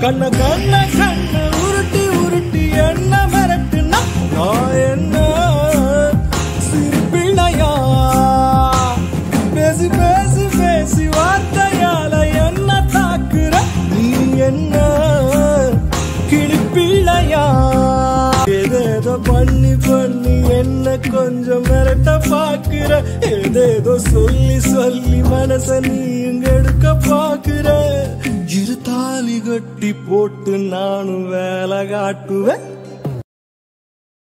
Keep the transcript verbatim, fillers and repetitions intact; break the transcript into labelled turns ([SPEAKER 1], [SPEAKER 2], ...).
[SPEAKER 1] கண்ண கண்ண கண்ண உருட்டி உருட்டி என்ன மிரட்டுனா நான் என்ன சிறு பிள்ளையா பேசி பேசி பேசி வார்த்தையால என்ன தாக்குற நீ என்ன கிளிப்பிள்ளையா ஏதேதோ பண்ணி பண்ணி என்ன கொஞ்சம் மிரட்ட பாக்குற ஏதேதோ சொல்லி சொல்லி மனச நீ இங்க எடுக்க பாக்குற இரு தாலி கட்டி போட்டு நானும் வேலை காட்டுவேன்